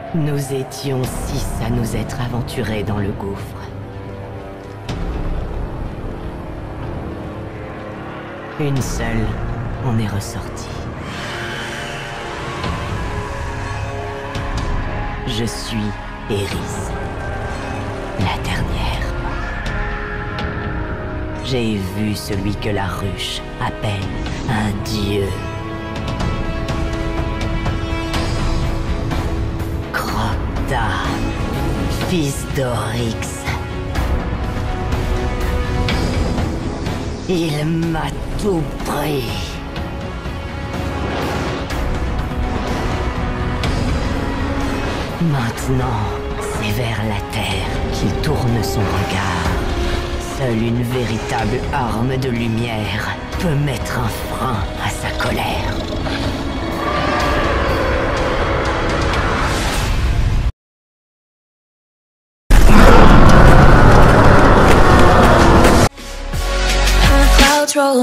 Nous étions 6 à nous être aventurés dans le gouffre. Une seule en est ressortie. Je suis Eris, la dernière. J'ai vu celui que la ruche appelle un dieu. Crocta, fils d'Oryx. Il m'a tout pris. Maintenant, c'est vers la terre qu'il tourne son regard. Seule une véritable arme de lumière peut mettre un frein à sa colère. Roll.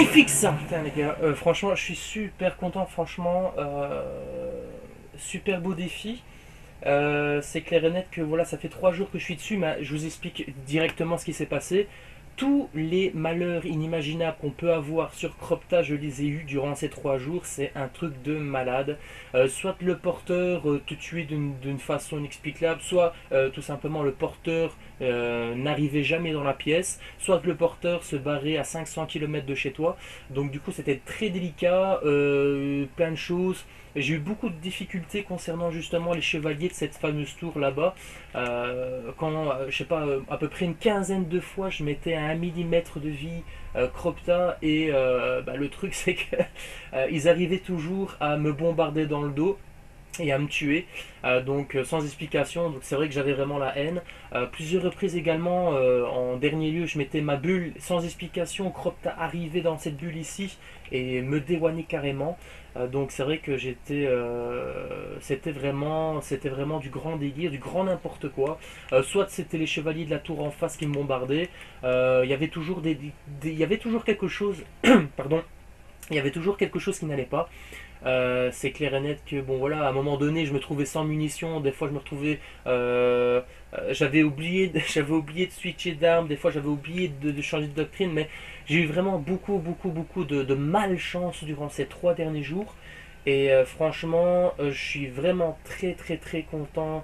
magnifique ça. Putain les gars, franchement je suis super content, franchement, super beau défi. C'est clair et net que voilà, ça fait 3 jours que je suis dessus, mais je vous explique directement ce qui s'est passé. Tous les malheurs inimaginables qu'on peut avoir sur Cropta, je les ai eus durant ces 3 jours. C'est un truc de malade. Soit le porteur te tuait d'une façon inexplicable, soit tout simplement le porteur n'arrivait jamais dans la pièce, soit le porteur se barrait à 500 km de chez toi. Donc du coup c'était très délicat, plein de choses. J'ai eu beaucoup de difficultés concernant justement les chevaliers de cette fameuse tour là-bas. Quand, je sais pas, à peu près une quinzaine de fois, je mettais à 1 millimètre de vie Cropta et le truc c'est que ils arrivaient toujours à me bombarder dans le dos et à me tuer, donc sans explication. Donc c'est vrai que j'avais vraiment la haine. Plusieurs reprises également, en dernier lieu je mettais ma bulle sans explication, Cropta arrivait dans cette bulle ici et me déwannait carrément. Donc c'est vrai que c'était vraiment du grand délire, du grand n'importe quoi. Soit c'était les chevaliers de la tour en face qui me bombardaient, il y avait toujours il y avait toujours quelque chose pardon, il y avait toujours quelque chose qui n'allait pas. C'est clair et net que bon voilà, à un moment donné je me trouvais sans munitions, des fois je me retrouvais j'avais oublié de switcher d'armes, des fois j'avais oublié de changer de doctrine, mais j'ai eu vraiment beaucoup de malchance durant ces 3 derniers jours. Et franchement je suis vraiment très content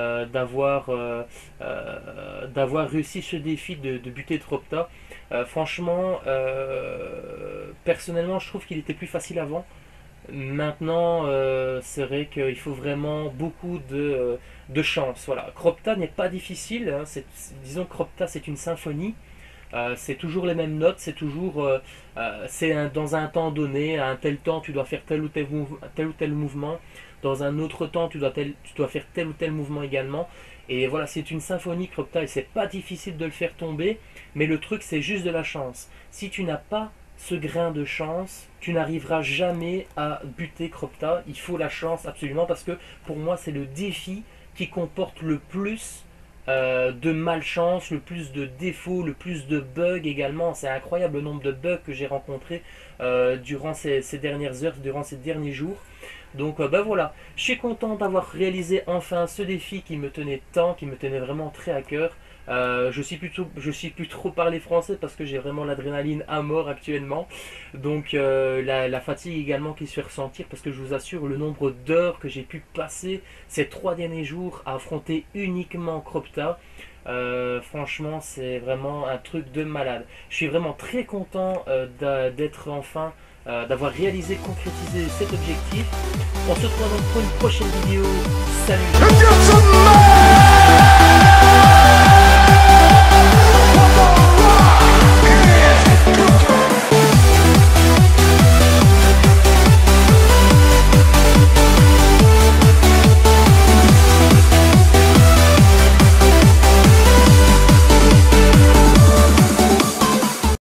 d'avoir réussi ce défi de buter Cropta. Franchement, personnellement je trouve qu'il était plus facile avant. Maintenant, c'est vrai qu'il faut vraiment beaucoup de chance. Voilà, Cropta n'est pas difficile, hein. Disons que Cropta c'est une symphonie. C'est toujours les mêmes notes, c'est toujours dans un temps donné, à un tel temps tu dois faire tel ou tel mouvement, dans un autre temps tu dois faire tel ou tel mouvement également. Et voilà, c'est une symphonie Cropta et c'est pas difficile de le faire tomber, mais le truc c'est juste de la chance. Si tu n'as pas ce grain de chance, tu n'arriveras jamais à buter Cropta. Il faut la chance absolument, parce que pour moi c'est le défi qui comporte le plus de malchance, le plus de défauts, le plus de bugs également. C'est incroyable le nombre de bugs que j'ai rencontrés durant ces dernières heures, durant ces derniers jours. Donc voilà, je suis content d'avoir réalisé enfin ce défi qui me tenait tant, qui me tenait vraiment très à cœur. Je suis plus trop parler français parce que j'ai vraiment l'adrénaline à mort actuellement. Donc la fatigue également qui se fait ressentir, parce que je vous assure le nombre d'heures que j'ai pu passer ces 3 derniers jours à affronter uniquement Cropta. Franchement c'est vraiment un truc de malade. Je suis vraiment très content d'être enfin d'avoir réalisé, concrétisé cet objectif. On se retrouve donc pour une prochaine vidéo. Salut.